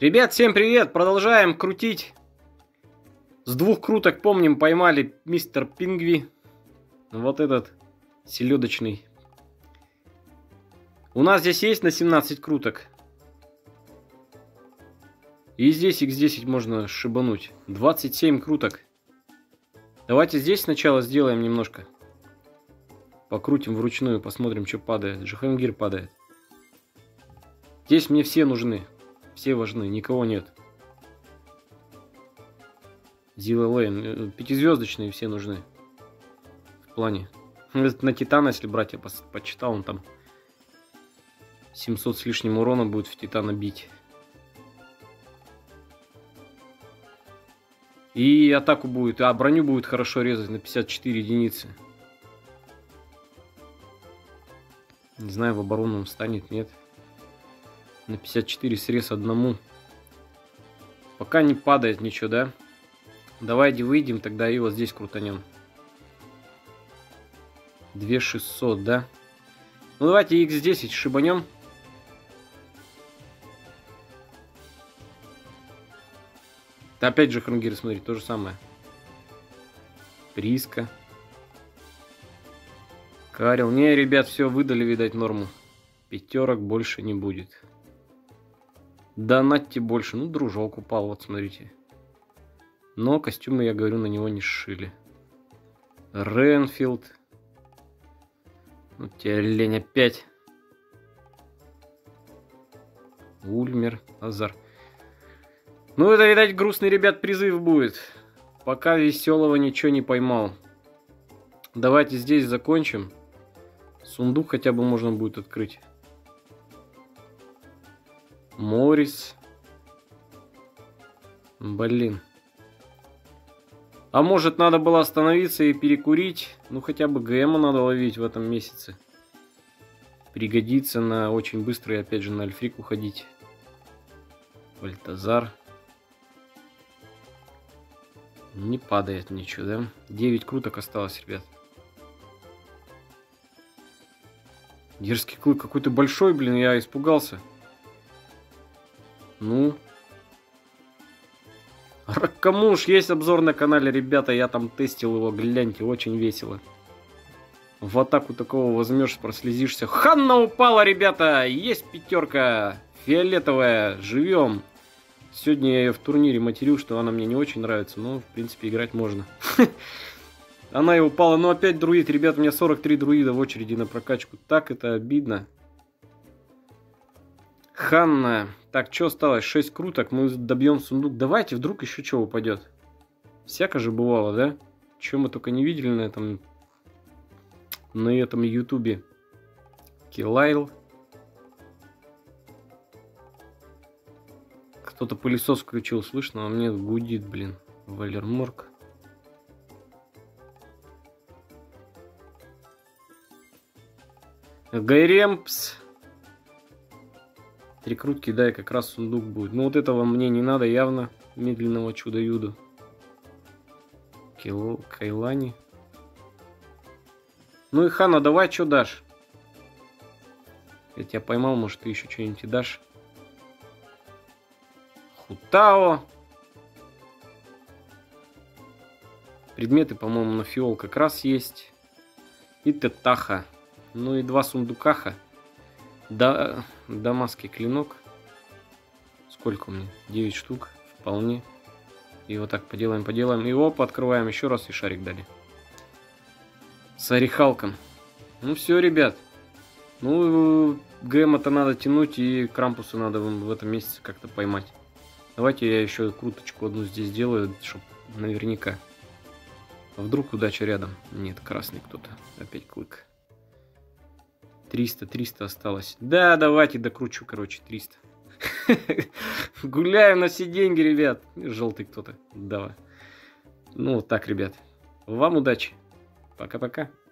Ребят, всем привет! Продолжаем крутить. С двух круток, помним, поймали мистер Пингви. Вот этот селедочный. У нас здесь есть на 17 круток. И здесь x10 можно шибануть. 27 круток. Давайте здесь сначала сделаем немножко. Покрутим вручную, посмотрим, что падает. Джихангир падает. Здесь мне все нужны. Все важны, никого нет. Зила Лейн. Пятизвездочные все нужны. В плане. На Титана, если брать, я почитал, он там 700 с лишним урона будет в Титана бить. И атаку будет, а броню будет хорошо резать на 54 единицы. Не знаю, в оборону он станет, нет. На 54 срез одному. Пока не падает ничего, да? Давайте выйдем, тогда и вот здесь крутанем. 2600, да? Ну давайте x10 шибанем. Опять же Хрангир, смотри, то же самое. Приска. Карел. Не, ребят, все, выдали, видать, норму. Пятерок больше не будет. Донатьте больше. Ну, дружок упал, вот смотрите. Но костюмы, я говорю, на него не сшили. Ренфилд. Ну, тебе лень опять. Ульмер. Азар. Ну, это, видать, грустный, ребят, призыв будет. Пока веселого ничего не поймал. Давайте здесь закончим. Сундук хотя бы можно будет открыть. Морис. Блин. А может, надо было остановиться и перекурить? Ну, хотя бы ГМа надо ловить в этом месяце. Пригодится на очень быстро и опять же на Альфрик уходить. Бальтазар. Не падает ничего, да? 9 круток осталось, ребят. Дерзкий клык какой-то большой, блин, я испугался. Ну. Ракамуш, есть обзор на канале, ребята, я там тестил его, гляньте, очень весело. В атаку такого возьмешь, прослезишься. Ханна упала, ребята, есть пятерка, фиолетовая, живем. Сегодня я ее в турнире материл, что она мне не очень нравится, но в принципе играть можно. Она и упала, но опять друид, ребят, у меня 43 друида в очереди на прокачку, так это обидно. Ханна. Так, что осталось? 6 круток. Мы добьем сундук. Давайте, вдруг еще что упадет. Всяко же бывало, да? Чего мы только не видели на этом ютубе. Килайл. Кто-то пылесос включил, слышно, а мне гудит, блин. Валерморг. Гайремпс. 3 крутки, да, и как раз сундук будет. Но вот этого мне не надо явно. Медленного чудо-юду. Кайлани. Ну и Хана, давай, что дашь? Я тебя поймал, может, ты еще что-нибудь дашь? Хутао. Предметы, по-моему, на фиол как раз есть. И Тетаха. Ну и 2 сундукаха. Да, дамасский клинок. Сколько у меня? 9 штук. Вполне. И вот так поделаем. И оп, открываем еще раз, и шарик дали. С орехалком. Ну все, ребят. Ну, ГМ-то надо тянуть, и Крампуса надо в этом месяце как-то поймать. Давайте я еще круточку одну здесь сделаю, чтобы наверняка. А вдруг удача рядом? Нет, красный кто-то. Опять клык. 300 осталось. Да, давайте докручу, короче, 300. Гуляем на все деньги, ребят. Желтый кто-то. Давай. Ну, вот так, ребят. Вам удачи. Пока-пока.